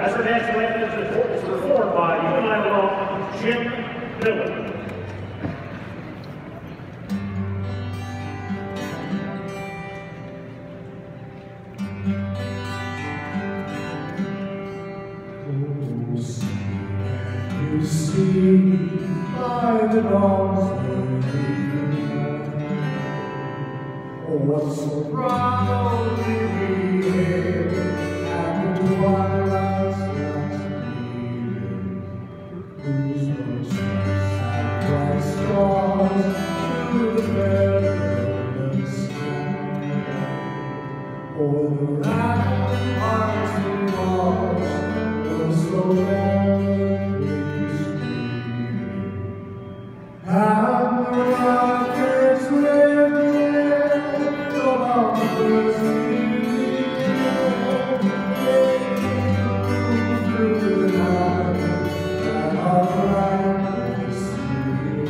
As our national anthem is performed by UNI Jim Miller. You see by the dawn's what so proudly we hailed at the twilight's last gleaming, whose most sad bright stars through the velvet sky, o'er the rattling hearts and walls were so melancholy streaming, and the rockets red along the sea, through the night and our bright sea.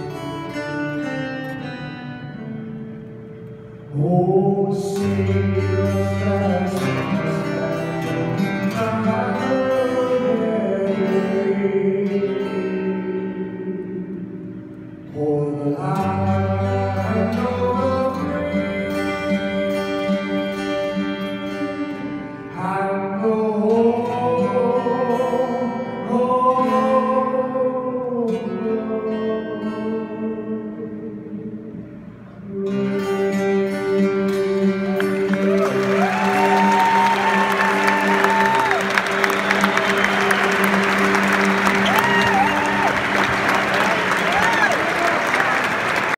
Oh, sing